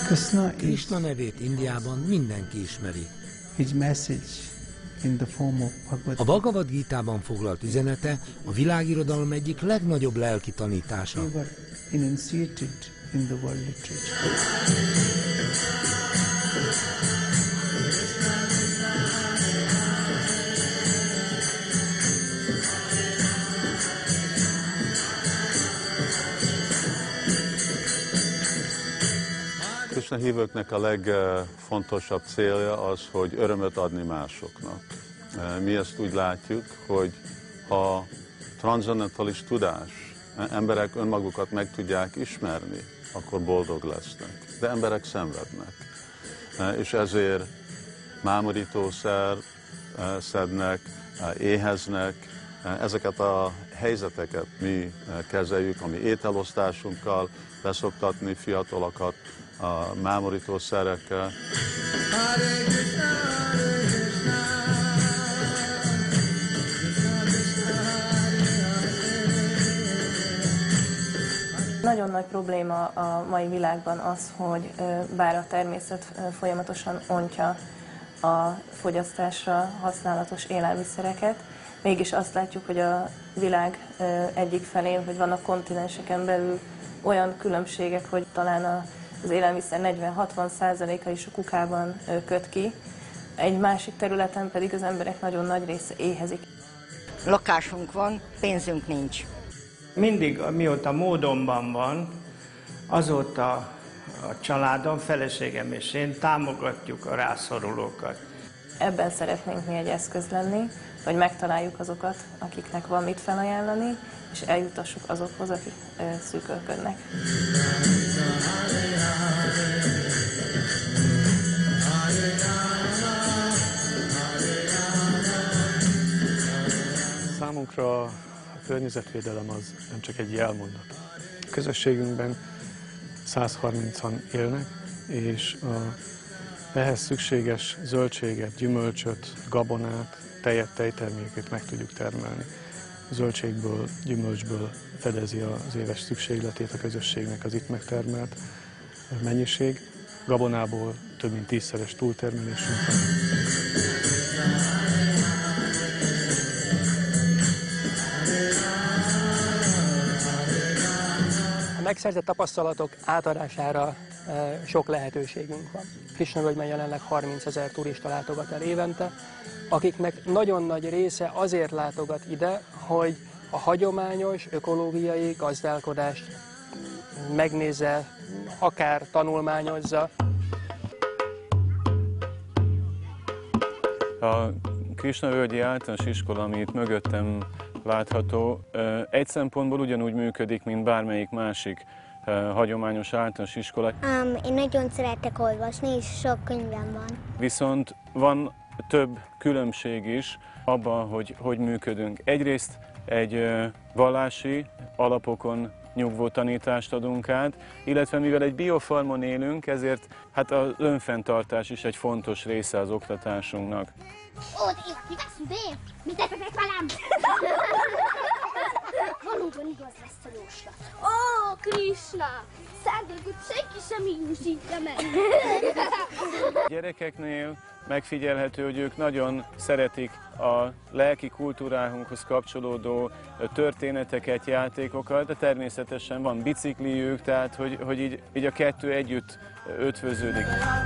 Krishna nevét Indiában mindenki ismeri. A Bhagavad Gítában foglalt üzenete a világirodalom egyik legnagyobb lelki tanítása. Krishna hívőknek a legfontosabb célja az, hogy örömöt adni másoknak. Mi ezt úgy látjuk, hogy ha transzendentális tudás, emberek önmagukat meg tudják ismerni, akkor boldog lesznek. De emberek szenvednek. És ezért mámorítószer szednek, éheznek. Ezeket a helyzeteket mi kezeljük, ami ételosztásunkkal, beszoktatni fiatalokat a mámorítószerekkel. Nagyon nagy probléma a mai világban az, hogy bár a természet folyamatosan ontja a fogyasztásra használatos élelmiszereket, mégis azt látjuk, hogy a világ egyik felén, hogy vannak kontinenseken belül olyan különbségek, hogy talán az élelmiszer 40-60%-a is a kukában köt ki, egy másik területen pedig az emberek nagyon nagy része éhezik. Lakásunk van, pénzünk nincs. Mindig, mióta módomban van, azóta a családom, feleségem és én támogatjuk a rászorulókat. Ebben szeretnénk mi egy eszköz lenni, hogy megtaláljuk azokat, akiknek van mit felajánlani, és eljutassuk azokhoz, akik szűkölködnek. Számunkra a környezetvédelem az nem csak egy jelmondat. A közösségünkben 130-an élnek, és ehhez szükséges zöldséget, gyümölcsöt, gabonát, tejet, tejterméket meg tudjuk termelni. Zöldségből, gyümölcsből fedezi az éves szükségletét a közösségnek az itt megtermelt mennyiség. Gabonából több mint 10-szeres túltermelésünk van. A megszerzett tapasztalatok átadására sok lehetőségünk van. Krisna-völgyben jelenleg 30 000 turista látogat el évente, akiknek nagyon nagy része azért látogat ide, hogy a hagyományos ökológiai gazdálkodást megnézze, akár tanulmányozza. A Krisna-völgyi általános iskola, ami itt mögöttem látható, egy szempontból ugyanúgy működik, mint bármelyik másik hagyományos általános iskola. Én nagyon szeretek olvasni, és sok könyvem van. Viszont van több különbség is abban, hogy működünk. Egyrészt egy vallási alapokon nyugvó tanítást adunk át, illetve mivel egy biofarmon élünk, ezért hát az önfenntartás is egy fontos része az oktatásunknak. Ó, de Éva, kivászunk, mit tepegnek velem? Valóban igaz lesz a jóslat. Ó, Krisna! Szándékot senki sem minősítja meg. Gyerekeknél megfigyelhető, hogy ők nagyon szeretik a lelki kultúráhunkhoz kapcsolódó történeteket, játékokat, de természetesen van bicikliük, tehát hogy így a kettő együtt ötvöződik.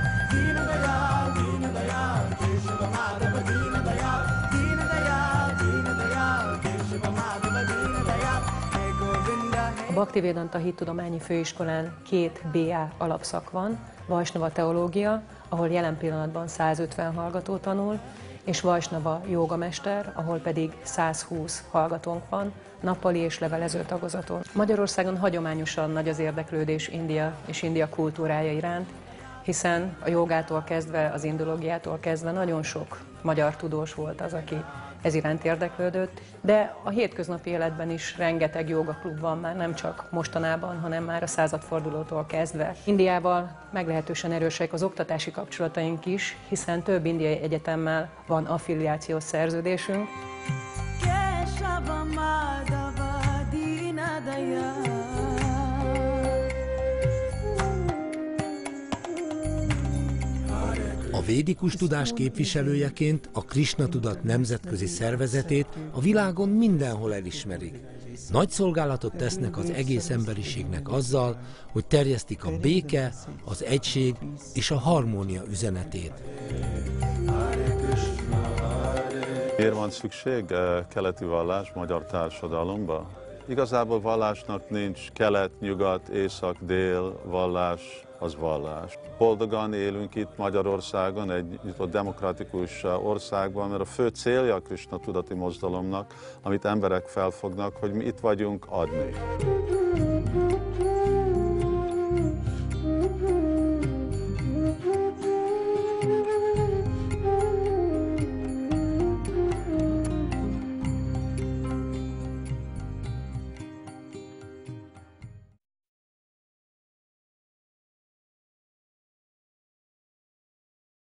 A Bhaktivedanta Hittudományi Főiskolán 2 BA alapszak van, Vajsnava teológia, ahol jelen pillanatban 150 hallgató tanul, és Vajsnava jógamester, ahol pedig 120 hallgatónk van, nappali és levelező tagozaton. Magyarországon hagyományosan nagy az érdeklődés India és India kultúrája iránt, hiszen a jogától kezdve, az indológiától kezdve nagyon sok magyar tudós volt az, aki ez iránt érdeklődött, de a hétköznapi életben is rengeteg jogaklub van már, nem csak mostanában, hanem már a századfordulótól kezdve. Indiával meglehetősen erősek az oktatási kapcsolataink is, hiszen több indiai egyetemmel van affiliációs szerződésünk. védikus tudás képviselőjeként a Krisna Tudat nemzetközi szervezetét a világon mindenhol elismerik. Nagy szolgálatot tesznek az egész emberiségnek azzal, hogy terjesztik a béke, az egység és a harmónia üzenetét. Miért van szükség keleti vallás magyar társadalomba? Igazából vallásnak nincs kelet, nyugat, észak, dél, vallás az vallás. Boldogan élünk itt Magyarországon, egy demokratikus országban, mert a fő célja a Krisna tudati mozgalomnak, amit emberek felfognak, hogy mi itt vagyunk adni.